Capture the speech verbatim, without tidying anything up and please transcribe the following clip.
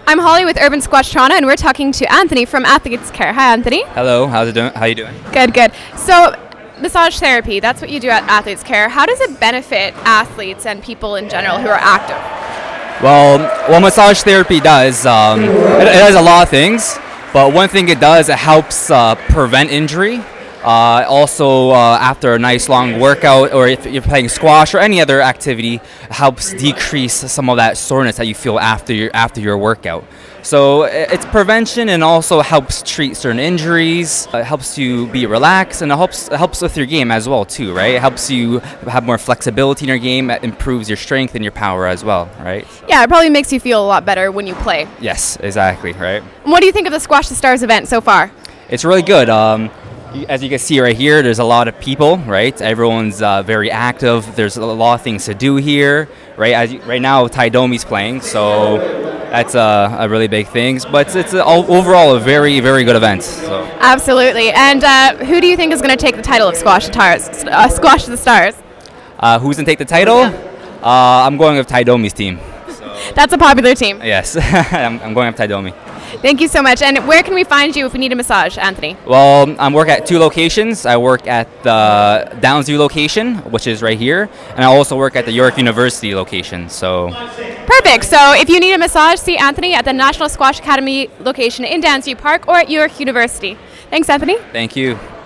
I'm Holly with Urban Squash Toronto, and we're talking to Anthony from Athletes Care. Hi, Anthony. Hello. How's it doing? How you doing? Good, good. So, massage therapy, that's what you do at Athletes Care. How does it benefit athletes and people in general who are active? Well, what massage therapy does, um, it, it does a lot of things, but one thing it does, it helps uh, prevent injury. Uh, also, uh, after a nice long workout, or if you're playing squash or any other activity, it helps decrease some of that soreness that you feel after your after your workout. So it's prevention, and also helps treat certain injuries. It helps you be relaxed, and it helps it helps with your game as well too, right? It helps you have more flexibility in your game. It improves your strength and your power as well, right? Yeah, it probably makes you feel a lot better when you play. Yes, exactly, right? And what do you think of the Squash the Stars event so far? It's really good. Um, As you can see right here, there's a lot of people, right? Everyone's uh, very active. There's a lot of things to do here, right? As you, right now, Taidomi's playing, so that's a, a really big thing. But it's, it's a, overall a very, very good event. So. Absolutely. And uh, who do you think is going to take the title of Squash the Stars? Uh, Squash the Stars. Uh, who's going to take the title? Yeah. Uh, I'm going with Taidomi's team. So. That's a popular team. Yes, I'm, I'm going with Taidomi. Thank you so much. And where can we find you if we need a massage, Anthony? Well, I work at two locations. I work at the Downsview location, which is right here, and I also work at the York University location. So perfect. So if you need a massage, see Anthony at the National Squash Academy location in Downsview Park or at York University. Thanks, Anthony. Thank you.